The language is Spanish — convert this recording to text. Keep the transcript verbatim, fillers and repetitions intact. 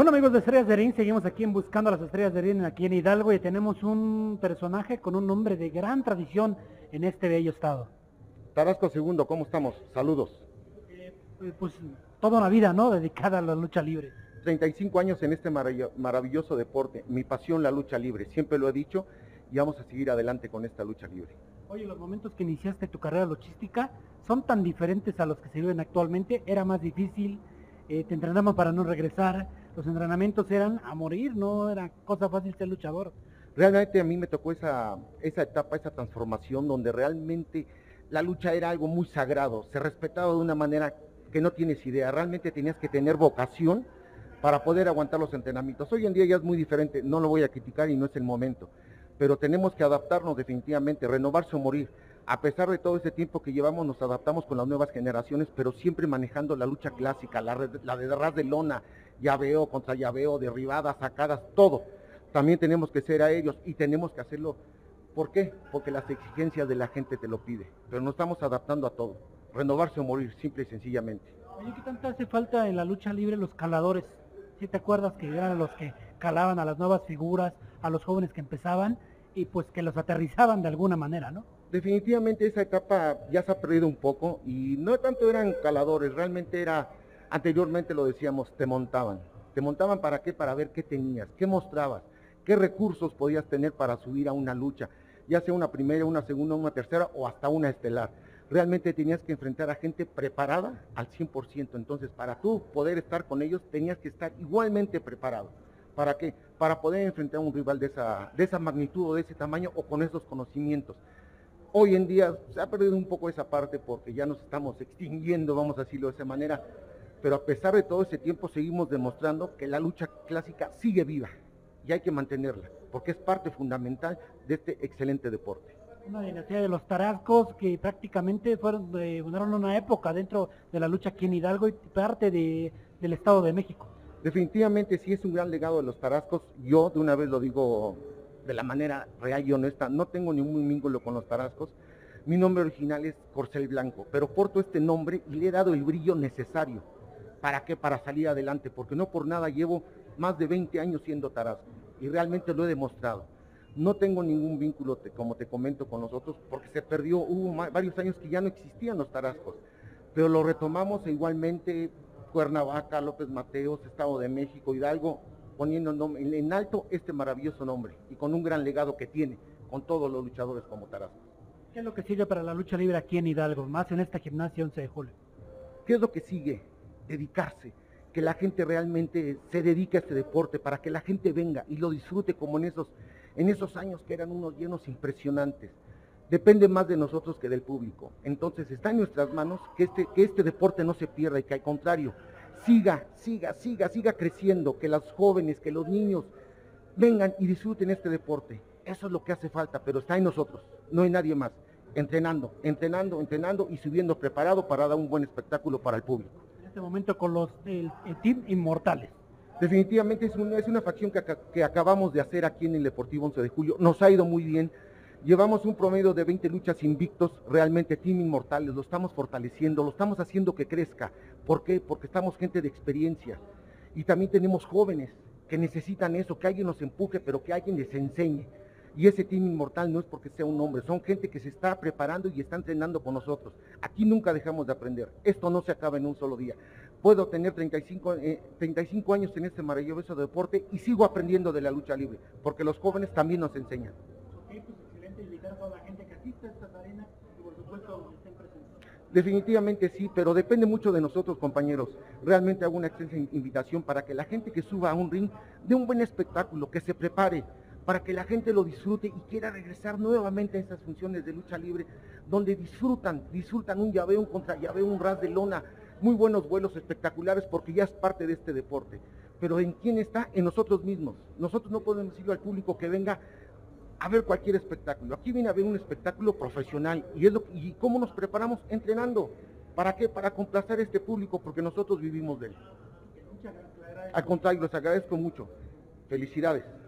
Bueno, amigos de Estrellas de Ring, seguimos aquí en Buscando las Estrellas de Ring, aquí en Hidalgo, y tenemos un personaje con un nombre de gran tradición en este bello estado. Tarasco Segundo, ¿cómo estamos? Saludos. Eh, pues toda una vida, ¿no?, dedicada a la lucha libre. treinta y cinco años en este maravilloso deporte, mi pasión la lucha libre, siempre lo he dicho y vamos a seguir adelante con esta lucha libre. Oye, los momentos que iniciaste tu carrera luchística son tan diferentes a los que se viven actualmente. Era más difícil, eh, te entrenaban para no regresar, los entrenamientos eran a morir, no era cosa fácil ser luchador. Realmente a mí me tocó esa, esa etapa, esa transformación donde realmente la lucha era algo muy sagrado, se respetaba de una manera que no tienes idea, realmente tenías que tener vocación para poder aguantar los entrenamientos. Hoy en día ya es muy diferente, no lo voy a criticar y no es el momento, pero tenemos que adaptarnos definitivamente, renovarse o morir. A pesar de todo ese tiempo que llevamos, nos adaptamos con las nuevas generaciones, pero siempre manejando la lucha clásica, la, la de ras de lona, llaveo contra llaveo, derribadas, sacadas, todo. También tenemos que ser aéreos y tenemos que hacerlo. ¿Por qué? Porque las exigencias de la gente te lo pide, pero nos estamos adaptando a todo. Renovarse o morir, simple y sencillamente. Oye, ¿qué tanto hace falta en la lucha libre los caladores? ¿Sí te acuerdas que eran los que calaban a las nuevas figuras, a los jóvenes que empezaban y pues que los aterrizaban de alguna manera, ¿no? Definitivamente esa etapa ya se ha perdido un poco y no tanto eran caladores, realmente era, anteriormente lo decíamos, te montaban. ¿Te montaban para qué? Para ver qué tenías, qué mostrabas, qué recursos podías tener para subir a una lucha, ya sea una primera, una segunda, una tercera o hasta una estelar. Realmente tenías que enfrentar a gente preparada al cien por ciento, entonces para tú poder estar con ellos tenías que estar igualmente preparado. ¿Para qué? Para poder enfrentar a un rival de esa, de esa magnitud o de ese tamaño o con esos conocimientos. Hoy en día se ha perdido un poco esa parte porque ya nos estamos extinguiendo, vamos a decirlo de esa manera, pero a pesar de todo ese tiempo seguimos demostrando que la lucha clásica sigue viva y hay que mantenerla, porque es parte fundamental de este excelente deporte. Una dinastía de los Tarascos que prácticamente fueron, eh, fueron una época dentro de la lucha aquí en Hidalgo y parte de, del Estado de México. Definitivamente sí es un gran legado de los Tarascos, yo de una vez lo digo de la manera real y honesta, no tengo ningún vínculo con los Tarascos, mi nombre original es Corcel Blanco, pero porto este nombre y le he dado el brillo necesario. ¿Para qué? Para salir adelante, porque no por nada llevo más de veinte años siendo Tarasco y realmente lo he demostrado. No tengo ningún vínculo, te, como te comento, con nosotros, porque se perdió, hubo varios años que ya no existían los Tarascos, pero lo retomamos e igualmente Cuernavaca, López Mateos, Estado de México, Hidalgo, poniendo en alto este maravilloso nombre y con un gran legado que tiene con todos los luchadores como Tarascos. ¿Qué es lo que sigue para la lucha libre aquí en Hidalgo, más en esta gimnasia once de julio? ¿Qué es lo que sigue? Dedicarse, que la gente realmente se dedique a este deporte, para que la gente venga y lo disfrute como en esos, en esos años que eran unos llenos impresionantes. Depende más de nosotros que del público. Entonces está en nuestras manos que este, que este deporte no se pierda y que al contrario, siga, siga, siga, siga creciendo, que los jóvenes, que los niños vengan y disfruten este deporte. Eso es lo que hace falta, pero está en nosotros, no hay nadie más. Entrenando, entrenando, entrenando y subiendo preparado para dar un buen espectáculo para el público. En este momento con los el, el Team Inmortales. Definitivamente es una, es una facción que, que acabamos de hacer aquí en el Deportivo once de julio, nos ha ido muy bien. Llevamos un promedio de veinte luchas invictos, realmente Team Inmortales, lo estamos fortaleciendo, lo estamos haciendo que crezca. ¿Por qué? Porque estamos gente de experiencia y también tenemos jóvenes que necesitan eso, que alguien nos empuje, pero que alguien les enseñe. Y ese Team Inmortal no es porque sea un hombre, son gente que se está preparando y está entrenando con nosotros. Aquí nunca dejamos de aprender, esto no se acaba en un solo día. Puedo tener treinta y cinco, eh, treinta y cinco años en este maravilloso deporte y sigo aprendiendo de la lucha libre, porque los jóvenes también nos enseñan. Okay, pues excelente, invitar a toda la gente que asiste a estas arenas y por supuesto estén presentes. Definitivamente sí, pero depende mucho de nosotros, compañeros. Realmente hago una excelente invitación para que la gente que suba a un ring dé un buen espectáculo, que se prepare, para que la gente lo disfrute y quiera regresar nuevamente a esas funciones de lucha libre, donde disfrutan, disfrutan un llaveo, un contra llaveo, un ras de lona, muy buenos vuelos espectaculares, porque ya es parte de este deporte. Pero ¿en quién está? En nosotros mismos. Nosotros no podemos decirle al público que venga a ver cualquier espectáculo. Aquí viene a ver un espectáculo profesional. ¿Y, es lo, y cómo nos preparamos? Entrenando. ¿Para qué? Para complacer a este público, porque nosotros vivimos de él. Al contrario, les agradezco mucho. Felicidades.